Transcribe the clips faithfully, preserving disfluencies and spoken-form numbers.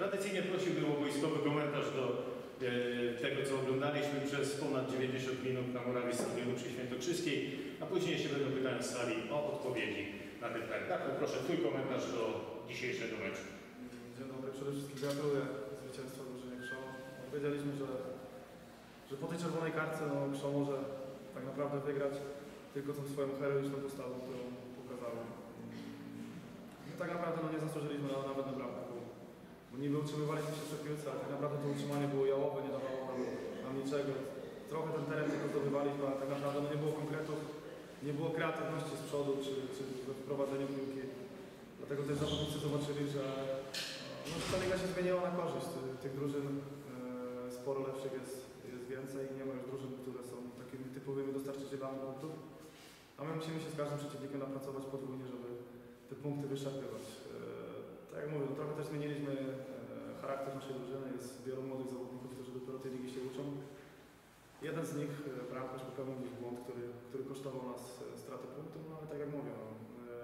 Tradycyjnie prosiłbym o wojskowy komentarz do e, tego, co oglądaliśmy przez ponad dziewięćdziesiąt minut na murawie stadionu przy Świętokrzyskiej, a później jeszcze będą pytania z sali o odpowiedzi na ten pytanie. Tak, proszę, twój komentarz do dzisiejszego meczu. Dzień dobry, przede wszystkim gratuluję zwycięstwa drużynie Krzą. Wiedzieliśmy, że, że po tej czerwonej kartce no, Krzą może tak naprawdę wygrać tylko tą swoją heroiczną postawą, którą pokazałem. No, tak naprawdę no, nie zasłużyliśmy na, nawet na bramkę, bo, bo niby utrzymywaliśmy się przy piłce, ale tak naprawdę to utrzymanie było jałowe, nie dawało nam, nam niczego. Trochę ten teren tylko zdobywaliśmy, ale tak naprawdę no, nie było konkretów, nie było kreatywności z przodu czy, czy w prowadzeniu piłki. Dlatego też zawodnicy zobaczyli, że, no, że ta liga się zmieniła na korzyść. Tych drużyn e, sporo lepszych jest, jest więcej i nie ma już drużyn, które są takimi typowymi dostarczycielami punktów. A my musimy się z każdym przeciwnikiem napracować podwójnie, żeby te punkty wyszarpywać. E, tak jak mówię, no, trochę też zmieniliśmy e, charakter naszej drużyny. Jest wielu młodych zawodników, którzy dopiero tej ligi się uczą. Jeden z nich, bramkarz, popełnił gdzieś błąd, który, który kosztował nas straty punktu, no ale tak jak mówię, no,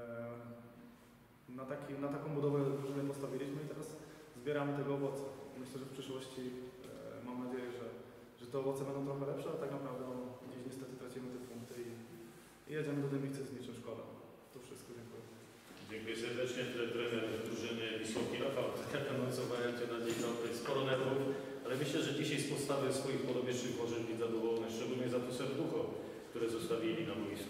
na, taki, na taką budowę drużyny postawiliśmy i teraz zbieramy tego owoce. Myślę, że w przyszłości mam nadzieję, że, że te owoce będą trochę lepsze, ale tak naprawdę no, gdzieś niestety tracimy te punkty i, i jedziemy do Dębicy z niczym szkoda. To wszystko, dziękuję. Dziękuję serdecznie. Trener drużyny Wisłoki Rafał, tak anonsowałem Cię na dzień dobry, sporo nerwów, ale myślę, że dzisiaj z postawy swoich podobieżnych możesz być zadowolony, szczególnie za to serducho, które zostawili na boisku.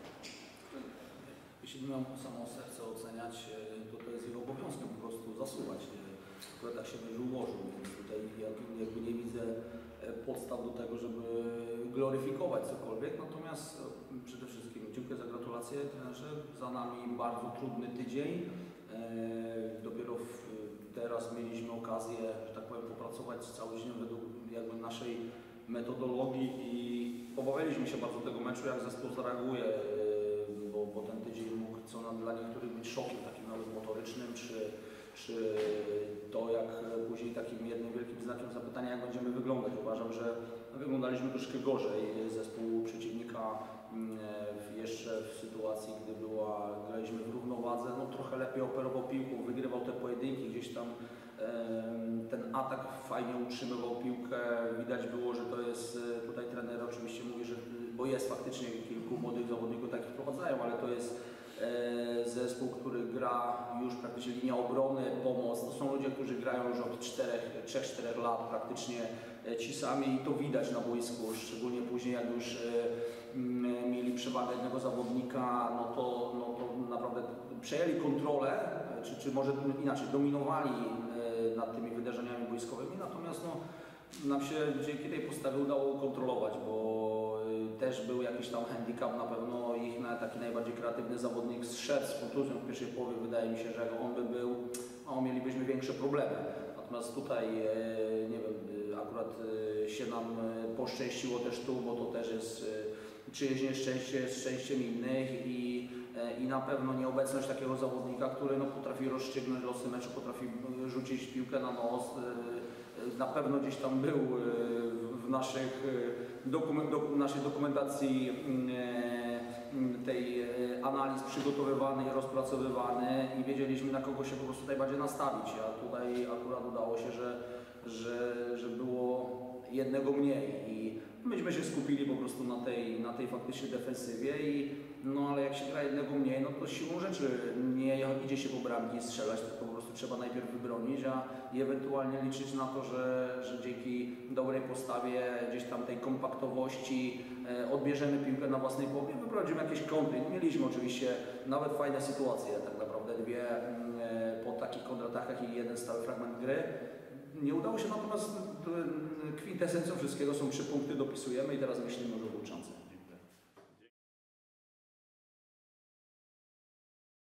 Jeśli miałem samo serce oceniać, to to jest ich obowiązkiem po prostu zasuwać. Akurat tak się będzie ułożył, więc tutaj jakby nie widzę podstaw do tego, żeby gloryfikować cokolwiek. Natomiast przede wszystkim dziękuję za gratulacje trenerze. Za nami bardzo trudny tydzień. Dopiero teraz mieliśmy okazję, że tak powiem, popracować cały dzień według jakby naszej metodologii i obawialiśmy się bardzo tego meczu, jak zespół zareaguje. Bo, bo ten tydzień mógł co na, dla niektórych być szokiem takim nawet motorycznym, czy, czy to jak później takim jednym wielkim znakiem zapytania, jak będziemy wyglądać. Uważam, że wyglądaliśmy troszkę gorzej. Zespół przeciwnika jeszcze w sytuacji, gdy była, graliśmy w równowadze, no trochę lepiej operował piłką, wygrywał te pojedynki, gdzieś tam ten atak fajnie utrzymywał piłkę. Widać było, że to jest, tutaj trener oczywiście mówi, że bo jest faktycznie kilku młodych zawodników takich wprowadzają, ale to jest zespół, który gra już praktycznie linia obrony, pomoc. To są ludzie, którzy grają już od trzech czterech lat praktycznie ci sami i to widać na boisku, szczególnie później jak już mieli przewagę jednego zawodnika, no to, no to naprawdę przejęli kontrolę, czy, czy może inaczej, dominowali nad tymi wydarzeniami boiskowymi, natomiast no, nam się dzięki tej postawie udało kontrolować, bo też był jakiś tam handicap, na pewno ich na taki najbardziej kreatywny zawodnik zszedł z kontuzją w pierwszej połowie. Wydaje mi się, że jak on by był, no, mielibyśmy większe problemy. Natomiast tutaj, nie wiem, akurat się nam poszczęściło też tu, bo to też jest czyjeś nieszczęście z szczęściem innych i, i na pewno nieobecność takiego zawodnika, który no, potrafi rozstrzygnąć losy meczu, potrafi rzucić piłkę na nos. Na pewno gdzieś tam był w naszych dokument, do, naszej dokumentacji tej analiz przygotowywany i rozpracowywany i wiedzieliśmy, na kogo się po prostu najbardziej nastawić, a tutaj akurat udało się, że, że, że było jednego mniej i myśmy się skupili po prostu na tej, na tej faktycznie defensywie i no ale jak się gra jednego mniej, no to siłą rzeczy nie idzie się po bramki i strzelać, tylko po prostu trzeba najpierw wybronić, a i ewentualnie liczyć na to, że, że dzięki dobrej postawie, gdzieś tam tej kompaktowości e, odbierzemy piłkę na własnej połowie, wyprowadzimy jakieś kontry. Mieliśmy oczywiście nawet fajne sytuacje, tak naprawdę dwie e, po takich kontratakach i jeden stały fragment gry. Nie udało się, natomiast kwintesencją wszystkiego są trzy punkty, dopisujemy i teraz myślimy o włóczance.